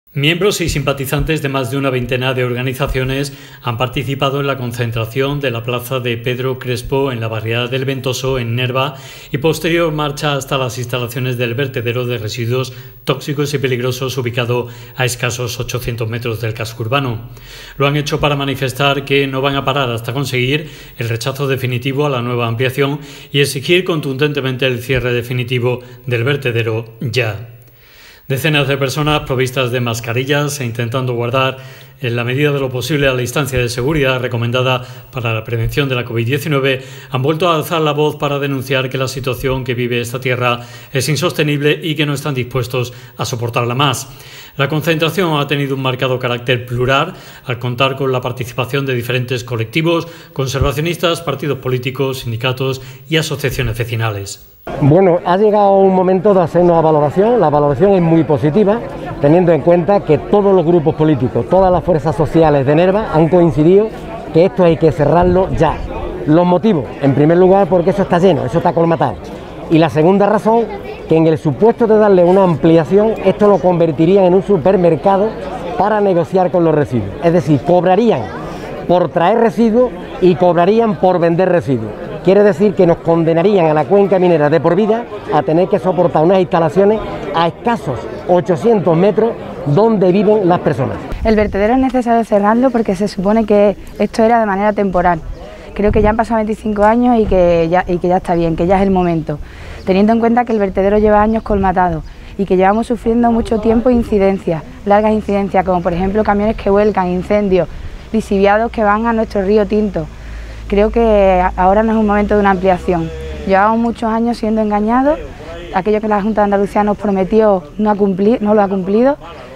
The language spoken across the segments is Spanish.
Miembros y simpatizantes de más de una veintena de organizaciones han participado en la concentración de la plaza de Pedro Crespo en la barriada del Ventoso, en Nerva, y posterior marcha hasta las instalaciones del vertedero de residuos tóxicos y peligrosos ubicado a escasos 800 metros del casco urbano. Lo han hecho para manifestar que no van a parar hasta conseguir el rechazo definitivo a la nueva ampliación y exigir contundentemente el cierre definitivo del vertedero ya. Decenas de personas provistas de mascarillas e intentando guardar en la medida de lo posible a la distancia de seguridad recomendada para la prevención de la COVID-19 han vuelto a alzar la voz para denunciar que la situación que vive esta tierra es insostenible y que no están dispuestos a soportarla más. La concentración ha tenido un marcado carácter plural al contar con la participación de diferentes colectivos, conservacionistas, partidos políticos, sindicatos y asociaciones vecinales. Bueno, ha llegado un momento de hacer una valoración. La valoración es muy positiva, teniendo en cuenta que todos los grupos políticos, todas las fuerzas sociales de Nerva han coincidido que esto hay que cerrarlo ya. Los motivos, en primer lugar, porque eso está lleno, eso está colmatado. Y la segunda razón, que en el supuesto de darle una ampliación, esto lo convertiría en un supermercado para negociar con los residuos. Es decir, cobrarían por traer residuos y cobrarían por vender residuos. Quiere decir que nos condenarían a la cuenca minera de por vida a tener que soportar unas instalaciones a escasos 800 metros donde viven las personas. El vertedero es necesario cerrarlo porque se supone que esto era de manera temporal. Creo que ya han pasado 25 años y que ya está bien, que ya es el momento. Teniendo en cuenta que el vertedero lleva años colmatado y que llevamos sufriendo mucho tiempo incidencias, largas incidencias, como por ejemplo camiones que vuelcan, incendios, lisiviados que van a nuestro río Tinto. Creo que ahora no es un momento de una ampliación. Llevamos muchos años siendo engañados, aquello que la Junta de Andalucía nos prometió no lo ha cumplido,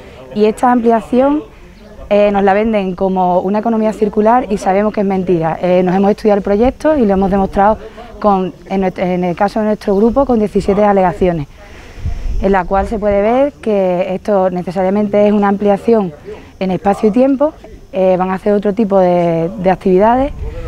y esta ampliación nos la venden como una economía circular y sabemos que es mentira. Nos hemos estudiado el proyecto y lo hemos demostrado en el caso de nuestro grupo con 17 alegaciones, en la cual se puede ver que esto necesariamente es una ampliación en espacio y tiempo, van a hacer otro tipo de actividades.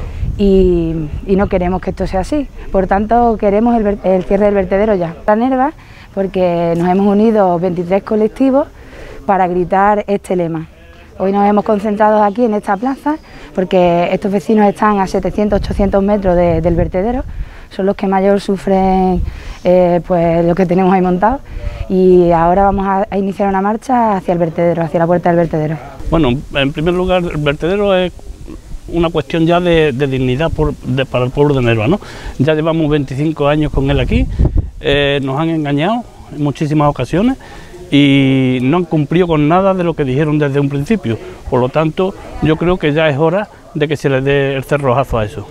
Y no queremos que esto sea así, por tanto queremos el cierre del vertedero ya. La Nerva, porque nos hemos unido 23 colectivos para gritar este lema. Hoy nos hemos concentrado aquí en esta plaza porque estos vecinos están a 700-800 metros del vertedero, son los que mayor sufren pues lo que tenemos ahí montado, y ahora vamos a iniciar una marcha hacia el vertedero, hacia la puerta del vertedero. Bueno, en primer lugar, el vertedero es una cuestión ya de dignidad para el pueblo de Nerva, ¿no? Ya llevamos 25 años con él aquí, nos han engañado en muchísimas ocasiones y no han cumplido con nada de lo que dijeron desde un principio. Por lo tanto, yo creo que ya es hora de que se le dé el cerrojazo a eso.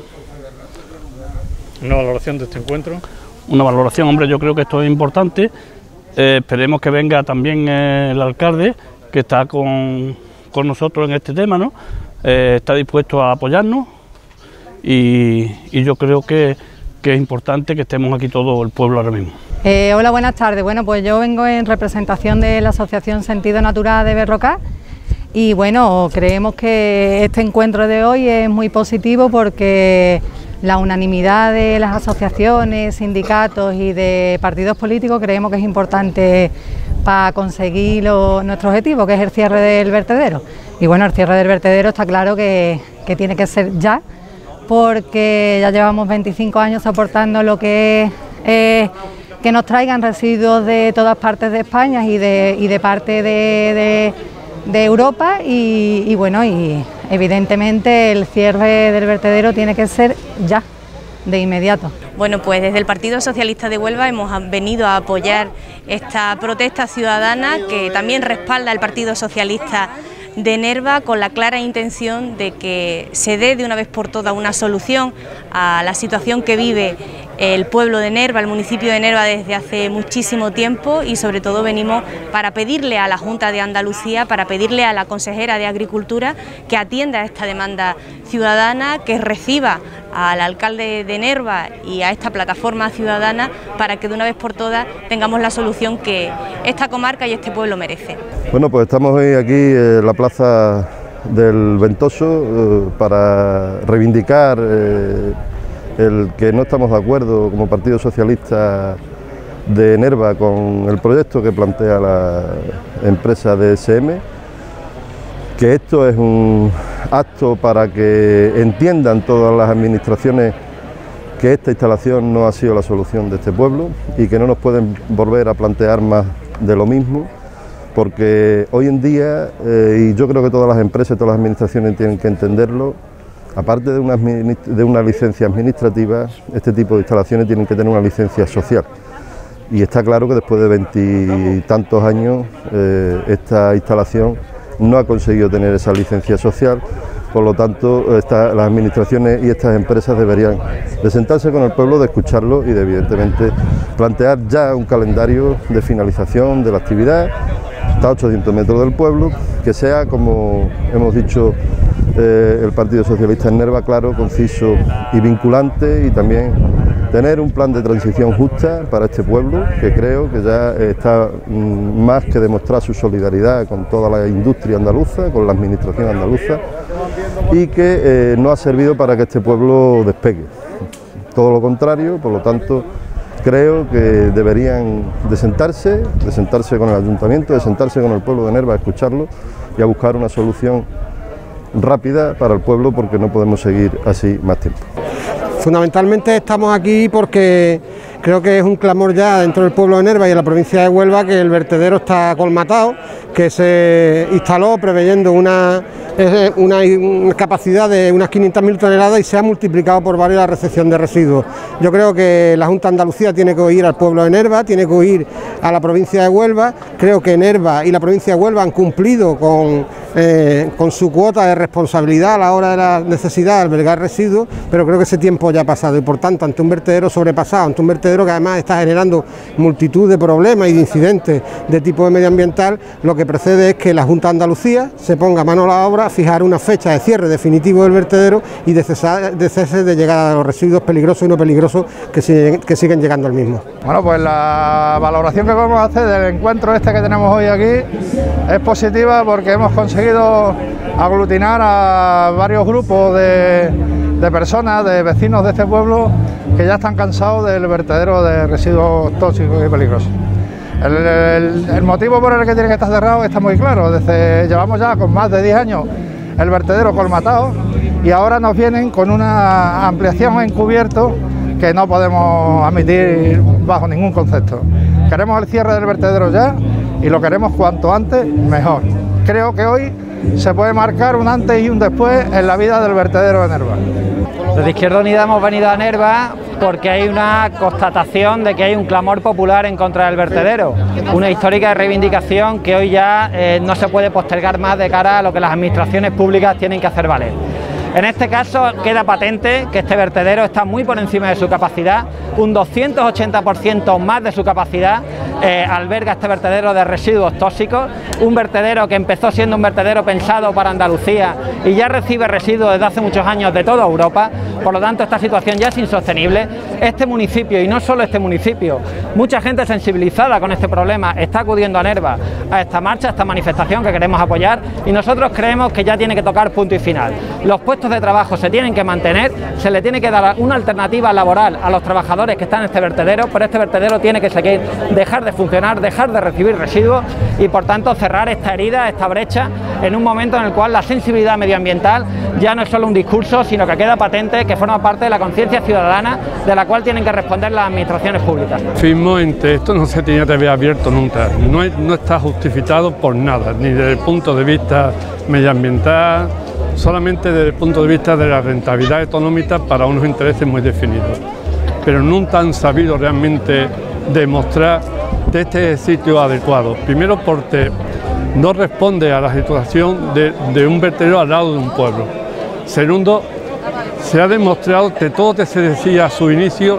¿Una valoración de este encuentro? Una valoración, hombre, yo creo que esto es importante. Esperemos que venga también el alcalde, que está con nosotros en este tema, ¿no? Está dispuesto a apoyarnos y yo creo que es importante que estemos aquí todo el pueblo ahora mismo. Hola, buenas tardes. Bueno, pues yo vengo en representación de la Asociación Sentido Natural de Berrocal y bueno, creemos que este encuentro de hoy es muy positivo porque la unanimidad de las asociaciones, sindicatos y de partidos políticos creemos que es importante para conseguir nuestro objetivo, que es el cierre del vertedero. Y bueno, el cierre del vertedero está claro que tiene que ser ya, porque ya llevamos 25 años soportando lo que es que nos traigan residuos de todas partes de España y de parte de Europa y bueno, y evidentemente el cierre del vertedero tiene que ser ya, de inmediato. Bueno, pues desde el Partido Socialista de Huelva hemos venido a apoyar esta protesta ciudadana que también respalda el Partido Socialista de Nerva, con la clara intención de que se dé de una vez por todas una solución a la situación que vive el pueblo de Nerva, el municipio de Nerva, desde hace muchísimo tiempo, y sobre todo venimos para pedirle a la Junta de Andalucía, para pedirle a la consejera de Agricultura que atienda a esta demanda ciudadana, que reciba al alcalde de Nerva y a esta plataforma ciudadana para que de una vez por todas tengamos la solución que esta comarca y este pueblo merece. Bueno, pues estamos hoy aquí en la plaza del Ventoso para reivindicar el que no estamos de acuerdo como Partido Socialista de Nerva con el proyecto que plantea la empresa DSM, que esto es un acto para que entiendan todas las administraciones que esta instalación no ha sido la solución de este pueblo y que no nos pueden volver a plantear más de lo mismo, porque hoy en día, y yo creo que todas las empresas, todas las administraciones tienen que entenderlo, aparte de una licencia administrativa, este tipo de instalaciones tienen que tener una licencia social. Y está claro que después de 20 y tantos años esta instalación no ha conseguido tener esa licencia social, por lo tanto las administraciones y estas empresas deberían de sentarse con el pueblo, de escucharlo y de evidentemente plantear ya un calendario de finalización de la actividad hasta 800 metros del pueblo, que sea, como hemos dicho el Partido Socialista en Nerva, claro, conciso y vinculante, y también tener un plan de transición justa para este pueblo, que creo que ya está más que demostrar su solidaridad con toda la industria andaluza, con la administración andaluza, y que no ha servido para que este pueblo despegue. Todo lo contrario, por lo tanto, creo que deberían de sentarse con el ayuntamiento, de sentarse con el pueblo de Nerva, a escucharlo y a buscar una solución rápida para el pueblo, porque no podemos seguir así más tiempo. Fundamentalmente estamos aquí porque creo que es un clamor ya dentro del pueblo de Nerva y en la provincia de Huelva, que el vertedero está colmatado, que se instaló preveyendo una capacidad de unas 500.000 toneladas y se ha multiplicado por varios la recepción de residuos. Yo creo que la Junta de Andalucía tiene que oír al pueblo de Nerva, tiene que oír a la provincia de Huelva. Creo que Nerva y la provincia de Huelva han cumplido con su cuota de responsabilidad a la hora de la necesidad de albergar residuos, pero creo que ese tiempo ya ha pasado y por tanto ante un vertedero sobrepasado, ante un vertedero que además está generando multitud de problemas y de incidentes de tipo medioambiental, lo que procede es que la Junta de Andalucía se ponga mano a la obra, fijar una fecha de cierre definitivo del vertedero y de cese de llegada de los residuos peligrosos y no peligrosos que siguen llegando al mismo. Bueno, pues la valoración que podemos hacer del encuentro este que tenemos hoy aquí es positiva, porque hemos conseguido aglutinar a varios grupos de personas, de vecinos de este pueblo, que ya están cansados del vertedero de residuos tóxicos y peligrosos. El motivo por el que tiene que estar cerrado está muy claro. Llevamos ya con más de 10 años el vertedero colmatado y ahora nos vienen con una ampliación encubierto que no podemos admitir bajo ningún concepto. Queremos el cierre del vertedero ya y lo queremos cuanto antes mejor. Creo que hoy se puede marcar un antes y un después en la vida del vertedero de Nerva. Desde Izquierda Unida hemos venido a Nerva porque hay una constatación de que hay un clamor popular en contra del vertedero, una histórica reivindicación que hoy ya no se puede postergar más de cara a lo que las administraciones públicas tienen que hacer valer. En este caso queda patente que este vertedero está muy por encima de su capacidad, un 280% más de su capacidad alberga este vertedero de residuos tóxicos, un vertedero que empezó siendo un vertedero pensado para Andalucía y ya recibe residuos desde hace muchos años de toda Europa. Por lo tanto, esta situación ya es insostenible. Este municipio, y no solo este municipio, mucha gente sensibilizada con este problema está acudiendo a Nerva a esta marcha, a esta manifestación que queremos apoyar, y nosotros creemos que ya tiene que tocar punto y final. Los puestos de trabajo se tienen que mantener, se le tiene que dar una alternativa laboral a los trabajadores que están en este vertedero, pero este vertedero tiene que seguir, dejar de funcionar, dejar de recibir residuos y por tanto cerrar esta herida, esta brecha, en un momento en el cual la sensibilidad medioambiental ya no es solo un discurso, sino que queda patente que forma parte de la conciencia ciudadana de la cual tienen que responder las administraciones públicas. Firmo entre esto no se tenía que haber abierto nunca, no está justificado por nada, ni desde el punto de vista medioambiental, solamente desde el punto de vista de la rentabilidad económica para unos intereses muy definidos. Pero nunca han sabido realmente demostrar que este es el sitio adecuado. Primero porque no responde a la situación de un vertedero al lado de un pueblo. Segundo, se ha demostrado que todo lo que se decía a su inicio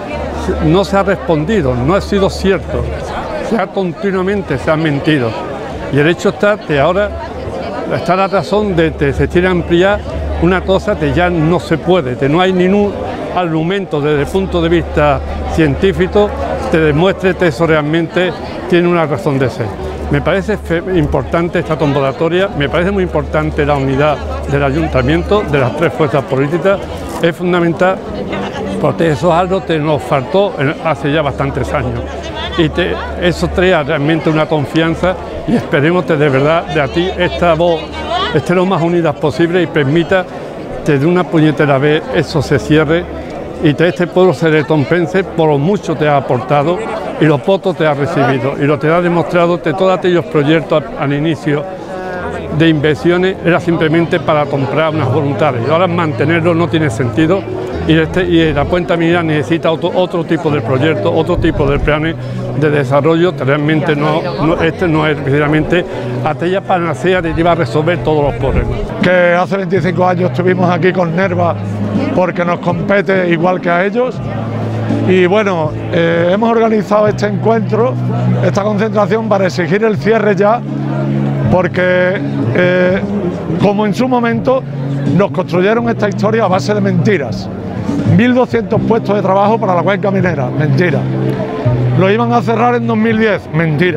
no se ha respondido, no ha sido cierto. Continuamente se ha mentido. Y el hecho está que ahora está la razón de que se quiere ampliar una cosa que ya no se puede, que no hay ningún argumento desde el punto de vista científico que demuestre que eso realmente tiene una razón de ser. Me parece importante esta convocatoria, me parece muy importante la unidad del ayuntamiento, de las tres fuerzas políticas, es fundamental porque eso es algo que nos faltó hace ya bastantes años. y eso crea realmente una confianza, y esperemos que de verdad de a ti esta voz esté lo más unidas posible y permita que de una puñetera vez eso se cierre y que este pueblo se recompense por lo mucho te ha aportado y lo poco te ha recibido, y lo te ha demostrado que todos aquellos proyectos al inicio de inversiones era simplemente para comprar unas voluntades, y ahora mantenerlo no tiene sentido, y la Cuenca Minera necesita otro tipo de proyectos, otro tipo de planes de desarrollo, que realmente este no es precisamente aquella panacea de que va a resolver todos los problemas. Que hace 25 años estuvimos aquí con Nerva porque nos compete igual que a ellos, y bueno, hemos organizado este encuentro, esta concentración para exigir el cierre ya, porque como en su momento nos construyeron esta historia a base de mentiras. 1.200 puestos de trabajo para la Cuenca Minera, mentira. Lo iban a cerrar en 2010, mentira.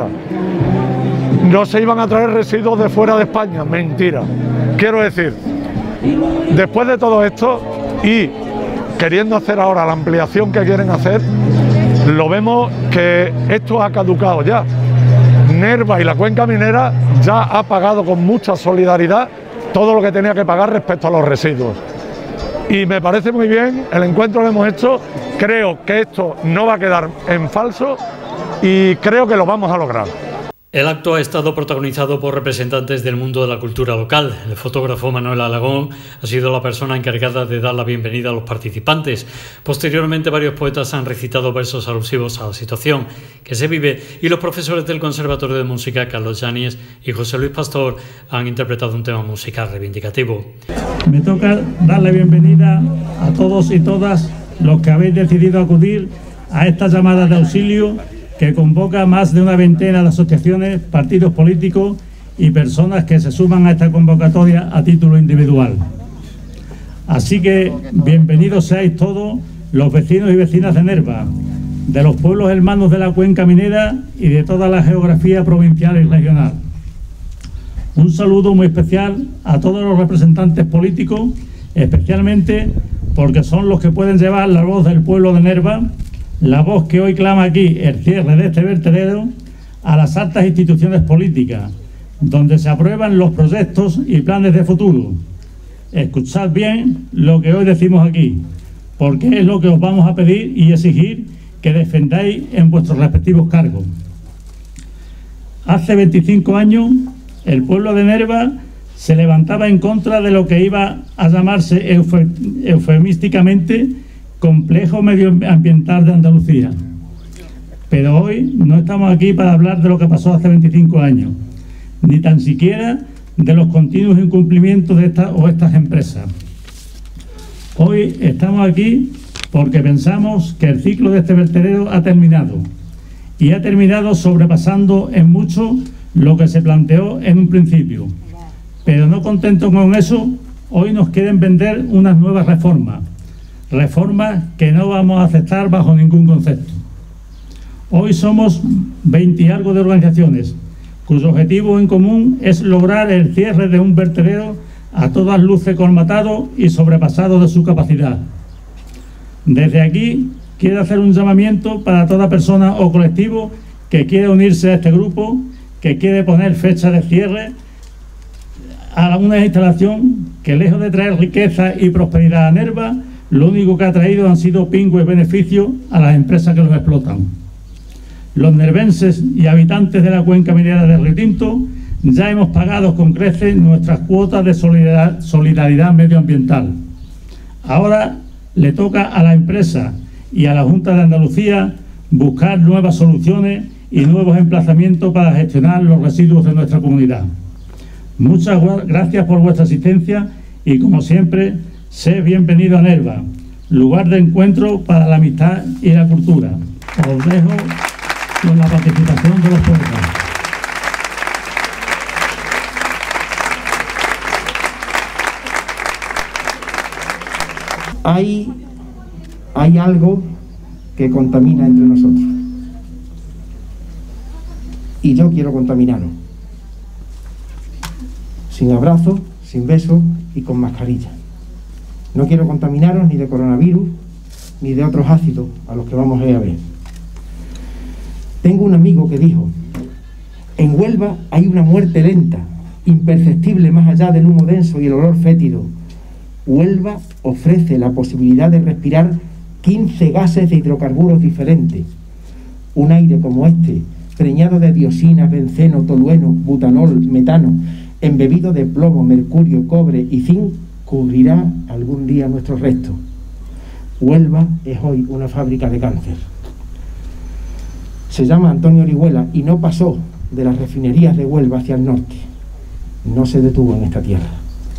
No se iban a traer residuos de fuera de España, mentira. Quiero decir, después de todo esto y queriendo hacer ahora la ampliación que quieren hacer, lo vemos que esto ha caducado ya. Nerva y la Cuenca Minera ya ha pagado con mucha solidaridad todo lo que tenía que pagar respecto a los residuos. Y me parece muy bien el encuentro que hemos hecho, creo que esto no va a quedar en falso y creo que lo vamos a lograr. El acto ha estado protagonizado por representantes del mundo de la cultura local. El fotógrafo Manuel Alagón ha sido la persona encargada de dar la bienvenida a los participantes. Posteriormente, varios poetas han recitado versos alusivos a la situación que se vive, y los profesores del Conservatorio de Música, Carlos Yáñez y José Luis Pastor, han interpretado un tema musical reivindicativo. Me toca dar la bienvenida a todos y todas los que habéis decidido acudir a esta llamada de auxilio que convoca más de una veintena de asociaciones, partidos políticos y personas que se suman a esta convocatoria a título individual. Así que bienvenidos seáis todos los vecinos y vecinas de Nerva, de los pueblos hermanos de la Cuenca Minera y de toda la geografía provincial y regional. Un saludo muy especial a todos los representantes políticos, especialmente porque son los que pueden llevar la voz del pueblo de Nerva, la voz que hoy clama aquí el cierre de este vertedero, a las altas instituciones políticas, donde se aprueban los proyectos y planes de futuro. Escuchad bien lo que hoy decimos aquí, porque es lo que os vamos a pedir y exigir que defendáis en vuestros respectivos cargos. Hace 25 años, el pueblo de Nerva se levantaba en contra de lo que iba a llamarse eufemísticamente Complejo Medioambiental de Andalucía. Pero hoy no estamos aquí para hablar de lo que pasó hace 25 años, ni tan siquiera de los continuos incumplimientos de estas empresas. Hoy estamos aquí porque pensamos que el ciclo de este vertedero ha terminado, y ha terminado sobrepasando en mucho lo que se planteó en un principio. Pero no contentos con eso, hoy nos quieren vender unas nuevas reformas que no vamos a aceptar bajo ningún concepto. Hoy somos 20 y algo de organizaciones cuyo objetivo en común es lograr el cierre de un vertedero a todas luces colmatado y sobrepasado de su capacidad. Desde aquí quiero hacer un llamamiento para toda persona o colectivo que quiera unirse a este grupo, que quiere poner fecha de cierre a una instalación que, lejos de traer riqueza y prosperidad a Nerva, lo único que ha traído han sido pingües beneficios a las empresas que los explotan. Los nervenses y habitantes de la Cuenca Minera de Río Tinto ya hemos pagado con creces nuestras cuotas de solidaridad medioambiental. Ahora le toca a la empresa y a la Junta de Andalucía buscar nuevas soluciones y nuevos emplazamientos para gestionar los residuos de nuestra comunidad. Muchas gracias por vuestra asistencia y, como siempre, sé bienvenido a Nerva, lugar de encuentro para la amistad y la cultura. Os dejo con la participación de los poetas. Hay algo que contamina entre nosotros. Y yo quiero contaminarnos. Sin abrazos, sin besos y con mascarilla. No quiero contaminaros ni de coronavirus ni de otros ácidos a los que vamos a ir a ver. Tengo un amigo que dijo: en Huelva hay una muerte lenta, imperceptible más allá del humo denso y el olor fétido. Huelva ofrece la posibilidad de respirar 15 gases de hidrocarburos diferentes. Un aire como este, preñado de dioxinas, benceno, tolueno, butanol, metano, embebido de plomo, mercurio, cobre y zinc, cubrirá algún día nuestros restos. Huelva es hoy una fábrica de cáncer. Se llama Antonio Orihuela y no pasó de las refinerías de Huelva hacia el norte. No se detuvo en esta tierra.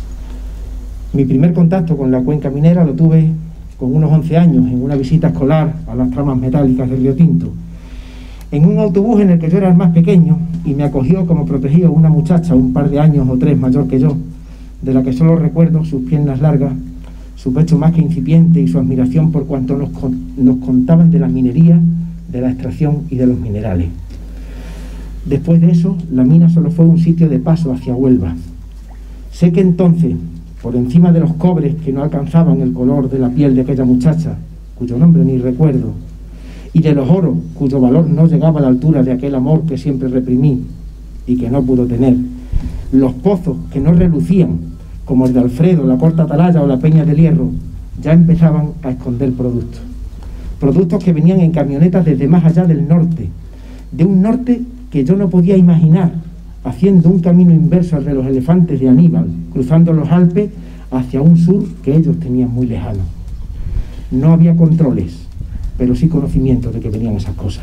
Mi primer contacto con la cuenca minera lo tuve con unos 11 años en una visita escolar a las tramas metálicas del Río Tinto, en un autobús en el que yo era el más pequeño, y me acogió como protegido una muchacha un par de años o 3 mayor que yo, de la que solo recuerdo sus piernas largas, su pecho más que incipiente y su admiración por cuanto nos contaban de la minería, de la extracción y de los minerales. Después de eso, la mina solo fue un sitio de paso hacia Huelva. Sé que entonces, por encima de los cobres que no alcanzaban el color de la piel de aquella muchacha, cuyo nombre ni recuerdo, y de los oros, cuyo valor no llegaba a la altura de aquel amor que siempre reprimí y que no pudo tener, los pozos que no relucían, como el de Alfredo, la Corta Atalaya o la Peña del Hierro, ya empezaban a esconder productos. Productos que venían en camionetas desde más allá del norte, de un norte que yo no podía imaginar, haciendo un camino inverso al de los elefantes de Aníbal, cruzando los Alpes hacia un sur que ellos tenían muy lejano. No había controles, pero sí conocimiento de que venían esas cosas.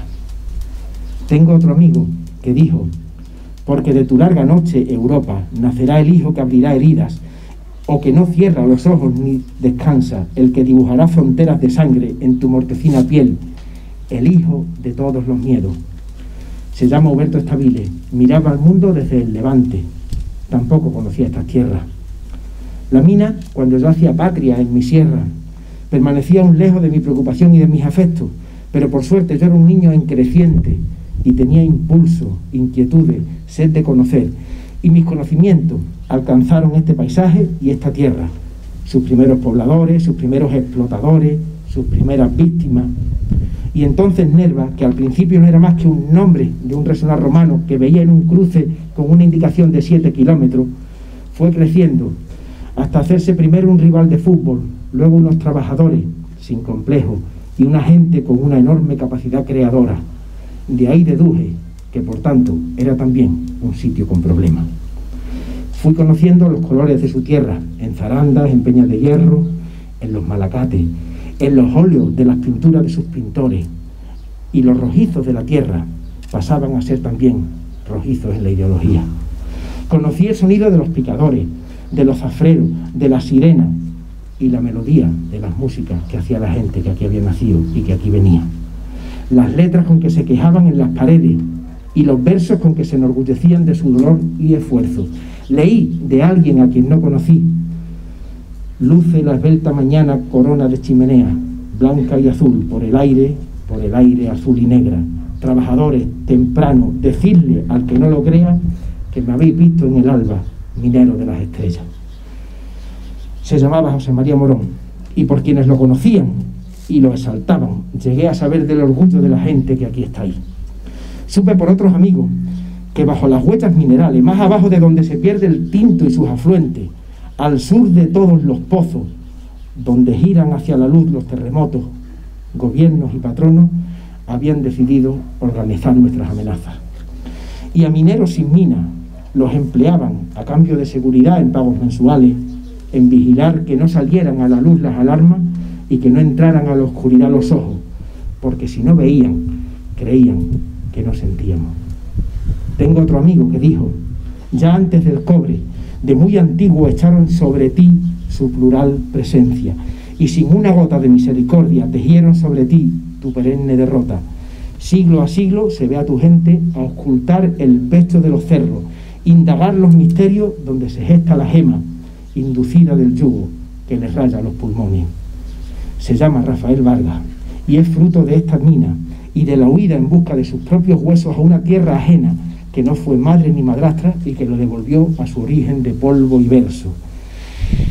Tengo otro amigo que dijo: porque de tu larga noche, Europa, nacerá el hijo que abrirá heridas, o que no cierra los ojos ni descansa, el que dibujará fronteras de sangre en tu mortecina piel, el hijo de todos los miedos. Se llama Huberto Estabile, miraba al mundo desde el Levante, tampoco conocía estas tierras. La mina, cuando yo hacía patria en mi sierra, permanecía aún lejos de mi preocupación y de mis afectos, pero por suerte yo era un niño en creciente y tenía impulso, inquietudes, sed de conocer, y mis conocimientos alcanzaron este paisaje y esta tierra, sus primeros pobladores, sus primeros explotadores, sus primeras víctimas. Y entonces Nerva, que al principio no era más que un nombre de un resonar romano que veía en un cruce con una indicación de 7 kilómetros, fue creciendo hasta hacerse primero un rival de fútbol, luego unos trabajadores sin complejo y una gente con una enorme capacidad creadora. De ahí deduje que, por tanto, era también un sitio con problemas. Fui conociendo los colores de su tierra, en zarandas, en peñas de hierro, en los malacates, en los óleos de las pinturas de sus pintores, y los rojizos de la tierra pasaban a ser también rojizos en la ideología. Conocí el sonido de los picadores, de los zafreros, de las sirenas y la melodía de las músicas que hacía la gente que aquí había nacido y que aquí venía. Las letras con que se quejaban en las paredes y los versos con que se enorgullecían de su dolor y esfuerzo. Leí de alguien a quien no conocí: luce la esbelta mañana corona de chimenea, blanca y azul por el aire azul y negra. Trabajadores, temprano, decidle al que no lo crea que me habéis visto en el alba, minero de las estrellas. Se llamaba José María Morón, y por quienes lo conocían y lo exaltaban, llegué a saber del orgullo de la gente que aquí está ahí. Supe por otros amigos que bajo las huellas minerales, más abajo de donde se pierde el Tinto y sus afluentes, al sur de todos los pozos, donde giran hacia la luz los terremotos, gobiernos y patronos habían decidido organizar nuestras amenazas. Y a mineros sin mina los empleaban a cambio de seguridad en pagos mensuales, en vigilar que no salieran a la luz las alarmas y que no entraran a la oscuridad los ojos, porque si no veían, creían que no sentíamos. Tengo otro amigo que dijo: ya antes del cobre, de muy antiguo echaron sobre ti su plural presencia, y sin una gota de misericordia tejieron sobre ti tu perenne derrota. Siglo a siglo se ve a tu gente a ocultar el pecho de los cerros, indagar los misterios donde se gesta la gema, inducida del yugo que les raya los pulmones. Se llama Rafael Vargas y es fruto de esta mina y de la huida en busca de sus propios huesos a una tierra ajena que no fue madre ni madrastra y que lo devolvió a su origen de polvo y verso.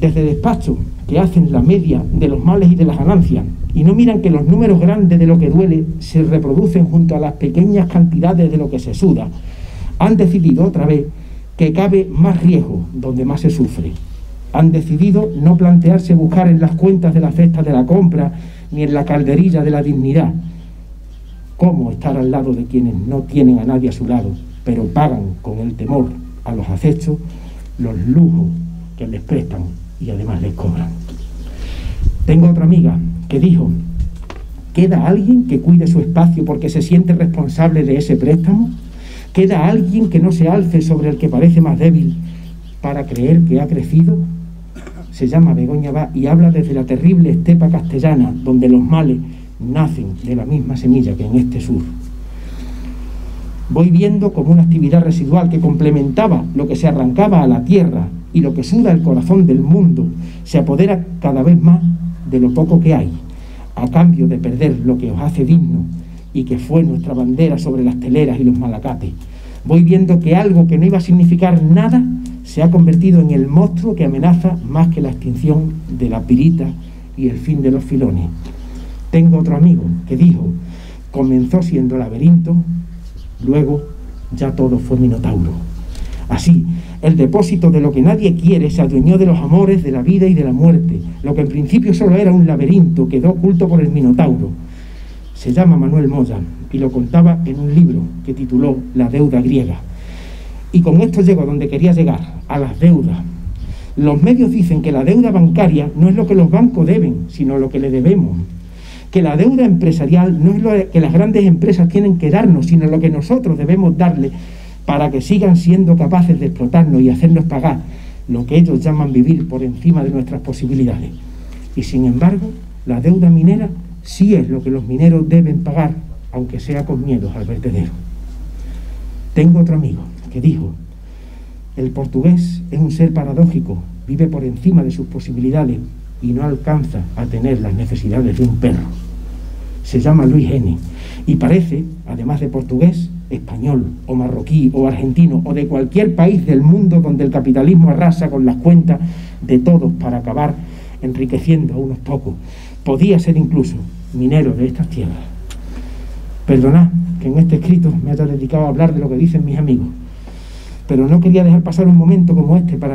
desde despachos que hacen la media de los males y de las ganancias y no miran que los números grandes de lo que duele se reproducen junto a las pequeñas cantidades de lo que se suda, han decidido otra vez que cabe más riesgo donde más se sufre. Han decidido no plantearse buscar en las cuentas de la cesta de la compra ni en la calderilla de la dignidad cómo estar al lado de quienes no tienen a nadie a su lado, pero pagan con el temor a los acechos los lujos que les prestan y además les cobran. Tengo otra amiga que dijo: ¿queda alguien que cuide su espacio porque se siente responsable de ese préstamo? ¿Queda alguien que no se alce sobre el que parece más débil para creer que ha crecido? Se llama Begoña Vaz y habla desde la terrible estepa castellana, donde los males nacen de la misma semilla que en este sur. Voy viendo como una actividad residual que complementaba lo que se arrancaba a la tierra y lo que suda el corazón del mundo se apodera cada vez más de lo poco que hay, a cambio de perder lo que os hace digno y que fue nuestra bandera sobre las teleras y los malacates. Voy viendo que algo que no iba a significar nada se ha convertido en el monstruo que amenaza más que la extinción de la pirita y el fin de los filones. Tengo otro amigo que dijo: comenzó siendo laberinto, luego ya todo fue minotauro. Así, el depósito de lo que nadie quiere se adueñó de los amores, de la vida y de la muerte. Lo que en principio solo era un laberinto quedó oculto por el minotauro. Se llama Manuel Moya y lo contaba en un libro que tituló La deuda griega. Y con esto llego a donde quería llegar, a las deudas. Los medios dicen que la deuda bancaria no es lo que los bancos deben, sino lo que le debemos. Que la deuda empresarial no es lo que las grandes empresas tienen que darnos, sino lo que nosotros debemos darle para que sigan siendo capaces de explotarnos y hacernos pagar lo que ellos llaman vivir por encima de nuestras posibilidades. Y sin embargo, la deuda minera sí es lo que los mineros deben pagar, aunque sea con miedos al vertedero. Tengo otro amigo que dijo: el portugués es un ser paradójico, vive por encima de sus posibilidades y no alcanza a tener las necesidades de un perro. Se llama Luis N. y parece, además de portugués, español o marroquí o argentino o de cualquier país del mundo donde el capitalismo arrasa con las cuentas de todos para acabar enriqueciendo a unos pocos. Podía ser incluso minero de estas tierras. Perdonad que en este escrito me haya dedicado a hablar de lo que dicen mis amigos, pero no quería dejar pasar un momento como este para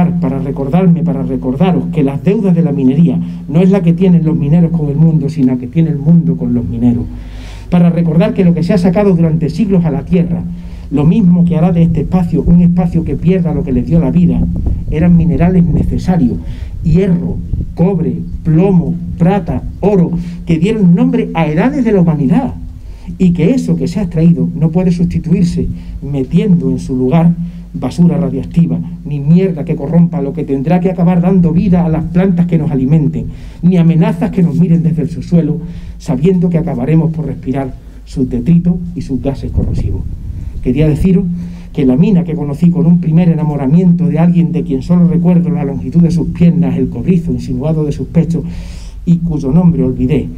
recordaros que las deudas de la minería no es la que tienen los mineros con el mundo, sino la que tiene el mundo con los mineros. Para recordar que lo que se ha sacado durante siglos a la tierra, lo mismo que hará de este espacio un espacio que pierda lo que les dio la vida, eran minerales necesarios: hierro, cobre, plomo, plata, oro, que dieron nombre a edades de la humanidad, y que eso que se ha extraído no puede sustituirse metiendo en su lugar basura radiactiva, ni mierda que corrompa lo que tendrá que acabar dando vida a las plantas que nos alimenten, ni amenazas que nos miren desde el subsuelo, sabiendo que acabaremos por respirar sus detritos y sus gases corrosivos. Quería deciros que la mina que conocí con un primer enamoramiento de alguien de quien solo recuerdo la longitud de sus piernas, el cobrizo insinuado de sus pechos y cuyo nombre olvidé,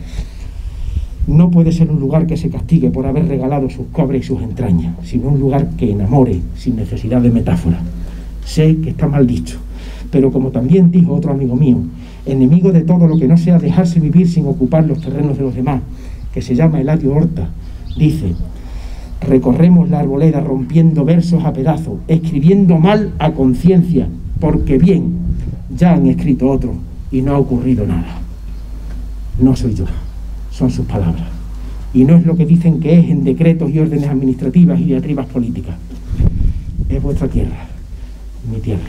no puede ser un lugar que se castigue por haber regalado sus cobres y sus entrañas, sino un lugar que enamore sin necesidad de metáfora. Sé que está mal dicho, pero como también dijo otro amigo mío, enemigo de todo lo que no sea dejarse vivir sin ocupar los terrenos de los demás, que se llama Eladio Horta, dice: recorremos la arboleda rompiendo versos a pedazos, escribiendo mal a conciencia, porque bien, ya han escrito otros y no ha ocurrido nada. No soy yo, son sus palabras, y no es lo que dicen que es en decretos y órdenes administrativas y diatribas políticas. Es vuestra tierra, mi tierra.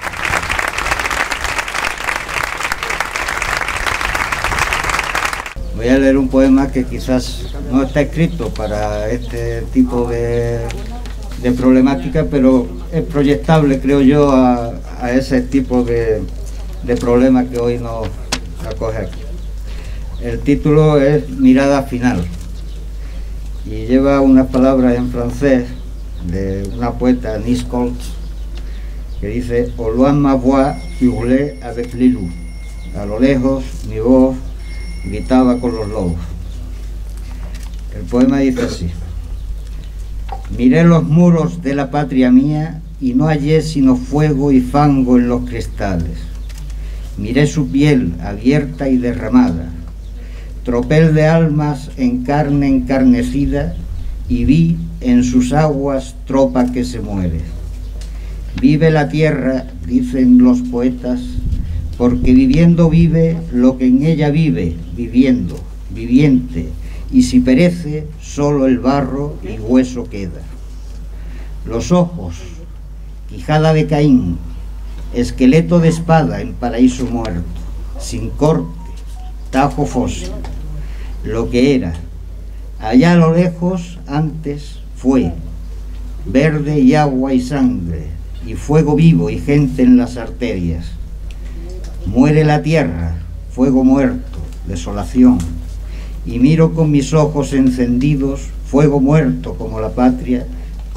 Voy a leer un poema que quizás no está escrito para este tipo de problemática, pero es proyectable, creo yo, a ese tipo de problema que hoy nos acoge aquí. El título es Mirada Final y lleva unas palabras en francés de una poeta, Nice Colts, que dice: Au loin ma voix hurlait avec les loups. A lo lejos mi voz gritaba con los lobos. El poema dice así: miré los muros de la patria mía y no hallé sino fuego y fango en los cristales, Miré su piel abierta y derramada, tropel de almas en carne encarnecida, y vi en sus aguas tropa que se muere. Vive la tierra, dicen los poetas, porque viviendo vive lo que en ella vive, viviendo, viviente, y si perece, solo el barro y hueso queda. Los ojos, quijada de Caín, esqueleto de espada en paraíso muerto, sin corte, tajo fósil, lo que era, allá a lo lejos antes fue, verde y agua y sangre, y fuego vivo y gente en las arterias. Muere la tierra, fuego muerto, desolación, y miro con mis ojos encendidos, fuego muerto como la patria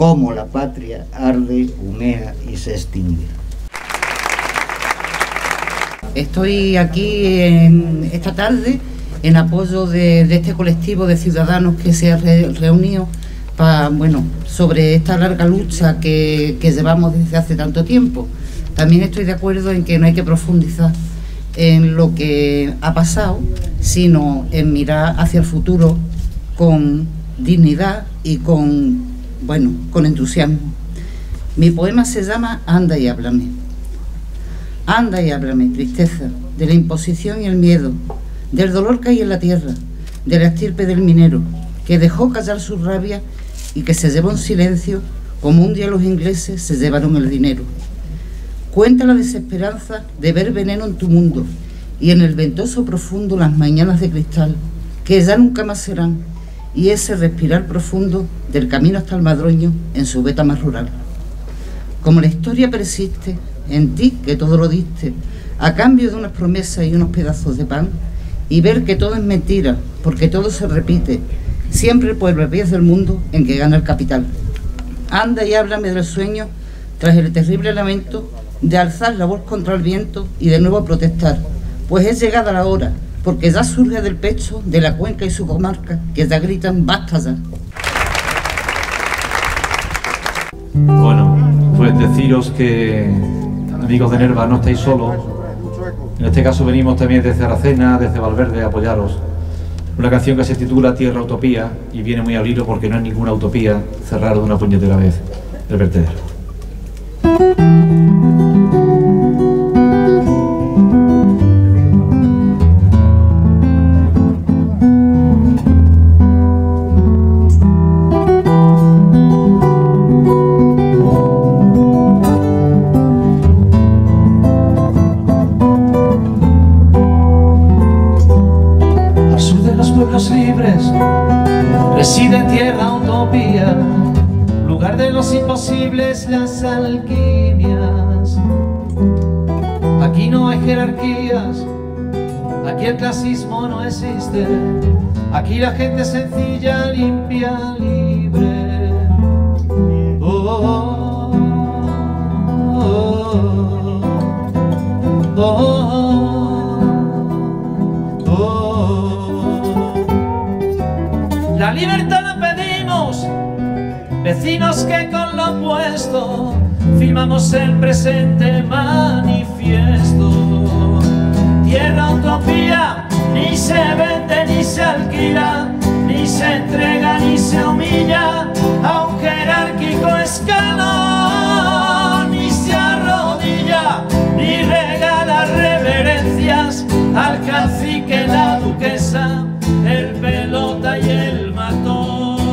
arde, humea y se extingue. Estoy aquí esta tarde en apoyo de este colectivo de ciudadanos que se ha reunido sobre esta larga lucha que llevamos desde hace tanto tiempo. También estoy de acuerdo en que no hay que profundizar en lo que ha pasado, sino en mirar hacia el futuro con dignidad y con entusiasmo. Mi poema se llama Anda y háblame. Anda y háblame, tristeza, de la imposición y el miedo, del dolor que hay en la tierra, de la estirpe del minero, que dejó callar su rabia y que se llevó en silencio, como un día los ingleses se llevaron el dinero. Cuenta la desesperanza de ver veneno en tu mundo y en el ventoso profundo las mañanas de cristal, que ya nunca más serán, y ese respirar profundo del camino hasta el Madroño en su veta más rural. Como la historia persiste en ti, que todo lo diste, a cambio de unas promesas y unos pedazos de pan, y ver que todo es mentira, porque todo se repite, siempre por el revés del mundo en que gana el capital. Anda y háblame del sueño, tras el terrible lamento de alzar la voz contra el viento y de nuevo protestar, pues es llegada la hora, porque ya surge del pecho de la cuenca y su comarca, que ya gritan basta ya. Bueno, pues deciros que, amigos de Nerva, no estáis solos. En este caso venimos también desde Aracena, desde Valverde, a apoyaros. Una canción que se titula Tierra Utopía y viene muy al hilo porque no es ninguna utopía cerrar de una puñetera vez el vertedero. Reside tierra utopía, lugar de los imposibles, las alquimias. Aquí no hay jerarquías, aquí el clasismo no existe, aquí la gente sencilla, limpia, libre. Oh, oh, oh, oh, oh. La libertad la pedimos, vecinos que con lo opuesto firmamos el presente manifiesto. Tierra utopía, ni se vende ni se alquila, ni se entrega ni se humilla a un jerárquico escalón, ni se arrodilla, ni regala reverencias al cacique, la duquesa, el pelota y el matón.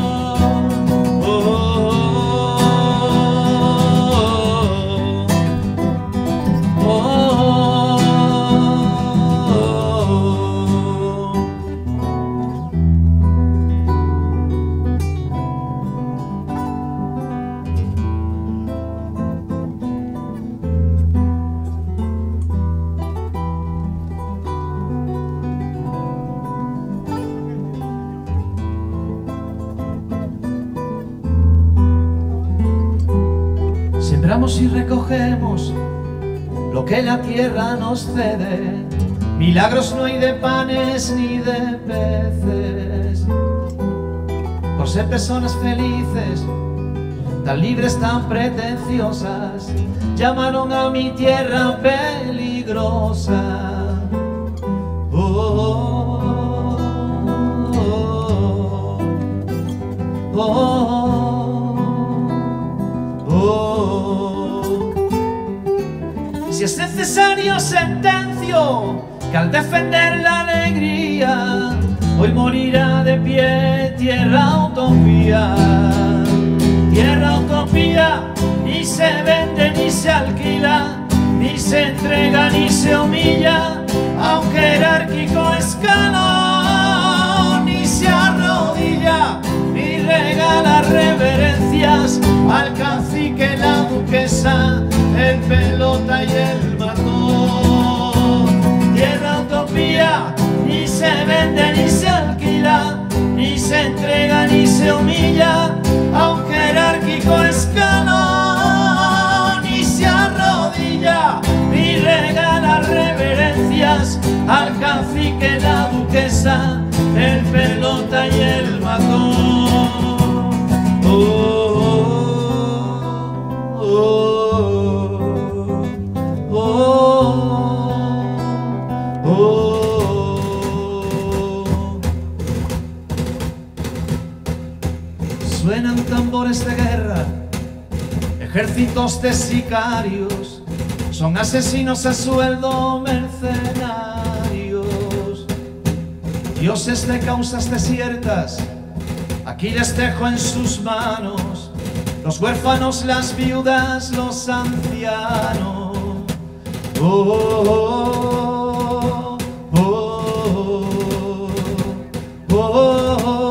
Sembramos y recogemos lo que la tierra nos cede. Milagros no hay de panes ni de peces. Por ser personas felices, tan libres, tan pretenciosas, llamaron a mi tierra peligrosa. peligrosa. Oh, oh, oh, oh, oh. Si es necesario sentencio que al defender la alegría hoy morirá de pie tierra utopía. Tierra utopía, ni se vende ni se alquila, ni se entrega ni se humilla a un jerárquico escalón, ni se arrodilla ni regala reverencias al cacique, la duquesa, el pelota y el matón. Tierra utopía, ni se vende ni se alquila, ni se entrega ni se humilla a un jerárquico escalón, ni se arrodilla ni regala reverencias al cacique, la duquesa, el pelota y el matón. Oh, oh, oh, oh, oh. Suenan tambores de guerra, ejércitos de sicarios, son asesinos a sueldo, mercenarios, dioses de causas desiertas, aquí les dejo en sus manos, los huérfanos, las viudas, los ancianos. Oh, oh, oh, oh, oh, oh.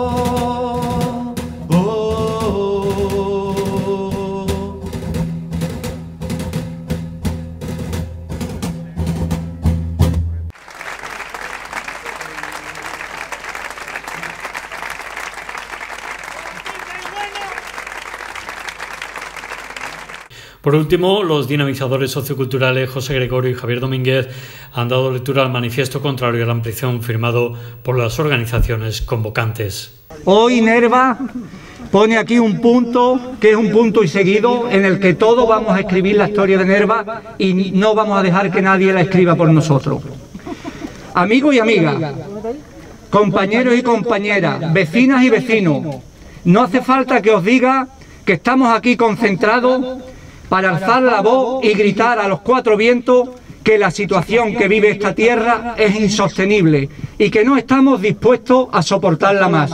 Por último, los dinamizadores socioculturales José Gregorio y Javier Domínguez han dado lectura al manifiesto contrario a la ampliación firmado por las organizaciones convocantes. Hoy Nerva pone aquí un punto que es un punto y seguido en el que todos vamos a escribir la historia de Nerva y no vamos a dejar que nadie la escriba por nosotros. Amigos y amigas, compañeros y compañeras, vecinas y vecinos, no hace falta que os diga que estamos aquí concentrados para alzar la voz y gritar a los cuatro vientos que la situación que vive esta tierra es insostenible y que no estamos dispuestos a soportarla más.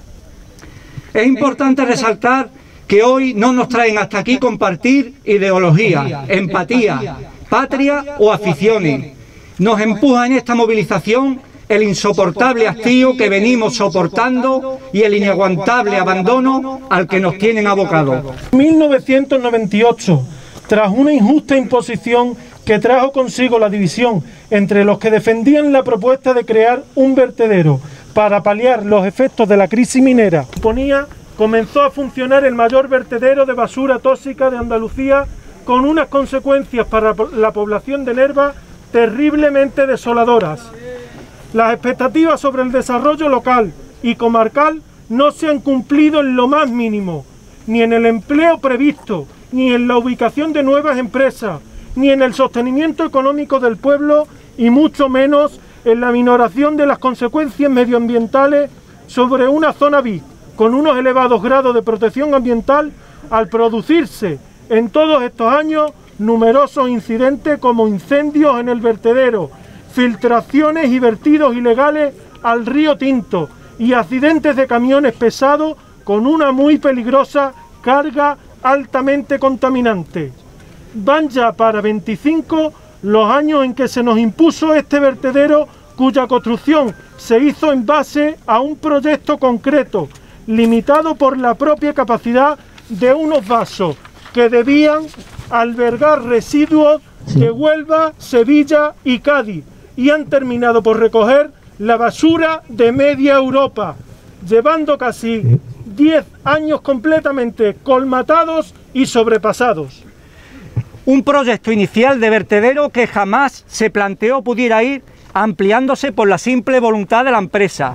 Es importante resaltar que hoy no nos traen hasta aquí compartir ideología, empatía, patria o aficiones. Nos empuja en esta movilización el insoportable hastío que venimos soportando y el inaguantable abandono al que nos tienen abocados. 1998, tras una injusta imposición que trajo consigo la división entre los que defendían la propuesta de crear un vertedero para paliar los efectos de la crisis minera, comenzó a funcionar el mayor vertedero de basura tóxica de Andalucía, con unas consecuencias para la población de Nerva terriblemente desoladoras. Las expectativas sobre el desarrollo local y comarcal no se han cumplido en lo más mínimo, ni en el empleo previsto, ni en la ubicación de nuevas empresas, ni en el sostenimiento económico del pueblo y mucho menos en la minoración de las consecuencias medioambientales sobre una zona BIC con unos elevados grados de protección ambiental, al producirse en todos estos años numerosos incidentes como incendios en el vertedero, filtraciones y vertidos ilegales al río Tinto y accidentes de camiones pesados con una muy peligrosa carga altamente contaminante. Van ya para 25 los años en que se nos impuso este vertedero, cuya construcción se hizo en base a un proyecto concreto, limitado por la propia capacidad de unos vasos que debían albergar residuos de Huelva, Sevilla y Cádiz, y han terminado por recoger la basura de media Europa, llevando casi 10 años completamente colmatados y sobrepasados. Un proyecto inicial de vertedero que jamás se planteó pudiera ir ampliándose por la simple voluntad de la empresa,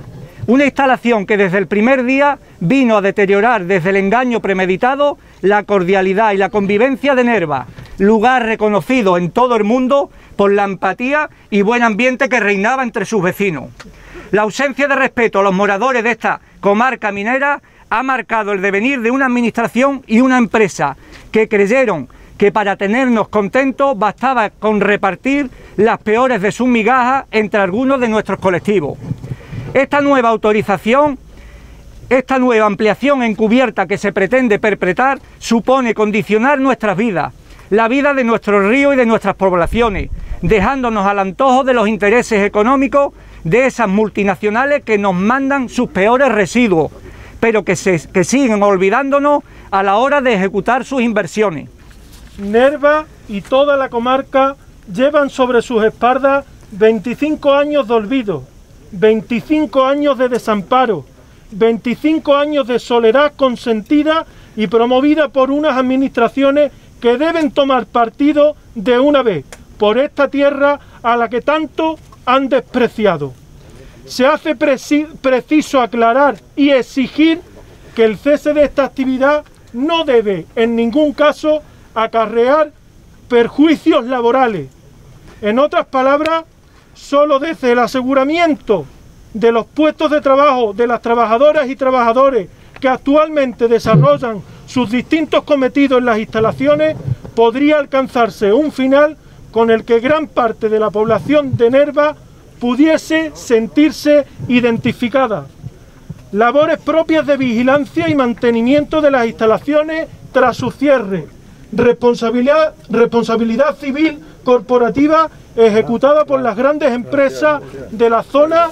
Una instalación que desde el primer día vino a deteriorar desde el engaño premeditado la cordialidad y la convivencia de Nerva, lugar reconocido en todo el mundo por la empatía y buen ambiente que reinaba entre sus vecinos. La ausencia de respeto a los moradores de esta comarca minera ha marcado el devenir de una administración y una empresa que creyeron que para tenernos contentos bastaba con repartir las peores de sus migajas entre algunos de nuestros colectivos. Esta nueva autorización, esta nueva ampliación encubierta que se pretende perpetrar supone condicionar nuestras vidas, la vida de nuestros ríos y de nuestras poblaciones, dejándonos al antojo de los intereses económicos de esas multinacionales que nos mandan sus peores residuos, pero que siguen olvidándonos a la hora de ejecutar sus inversiones. Nerva y toda la comarca llevan sobre sus espaldas 25 años de olvido, 25 años de desamparo, 25 años de soledad consentida y promovida por unas administraciones que deben tomar partido de una vez por esta tierra a la que tanto han despreciado. Se hace preciso aclarar y exigir que el cese de esta actividad no debe en ningún caso acarrear perjuicios laborales. En otras palabras, solo desde el aseguramiento de los puestos de trabajo de las trabajadoras y trabajadores que actualmente desarrollan sus distintos cometidos en las instalaciones, podría alcanzarse un final con el que gran parte de la población de Nerva pudiese sentirse identificada. Labores propias de vigilancia y mantenimiento de las instalaciones tras su cierre, responsabilidad civil corporativa ejecutada por las grandes empresas de la zona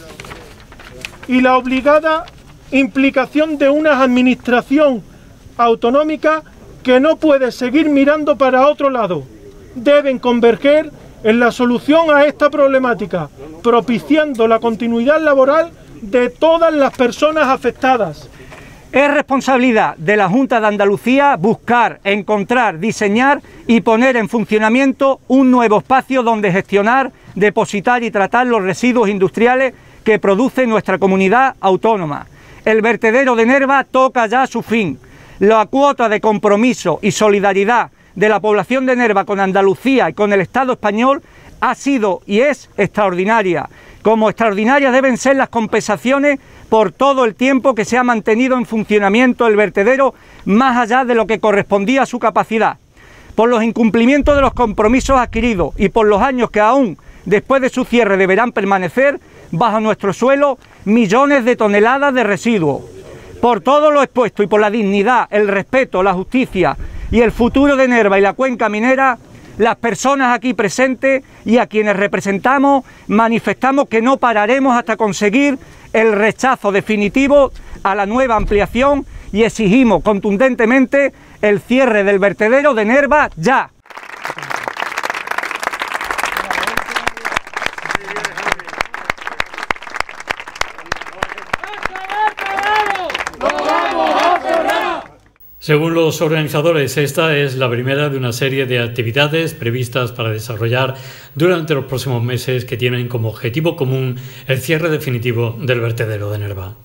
y la obligada implicación de una administración autonómica que no puede seguir mirando para otro lado. Deben converger en la solución a esta problemática, propiciando la continuidad laboral de todas las personas afectadas. Es responsabilidad de la Junta de Andalucía buscar, encontrar, diseñar y poner en funcionamiento un nuevo espacio donde gestionar, depositar y tratar los residuos industriales que produce nuestra comunidad autónoma. El vertedero de Nerva toca ya su fin. La cuota de compromiso y solidaridad de la población de Nerva con Andalucía y con el Estado español ha sido y es extraordinaria. Como extraordinarias deben ser las compensaciones por todo el tiempo que se ha mantenido en funcionamiento el vertedero, más allá de lo que correspondía a su capacidad, por los incumplimientos de los compromisos adquiridos y por los años que aún después de su cierre deberán permanecer bajo nuestro suelo millones de toneladas de residuos. Por todo lo expuesto y por la dignidad, el respeto, la justicia y el futuro de Nerva y la cuenca minera, las personas aquí presentes y a quienes representamos manifestamos que no pararemos hasta conseguir el rechazo definitivo a la nueva ampliación y exigimos contundentemente el cierre del vertedero de Nerva ya. Según los organizadores, esta es la primera de una serie de actividades previstas para desarrollar durante los próximos meses que tienen como objetivo común el cierre definitivo del vertedero de Nerva.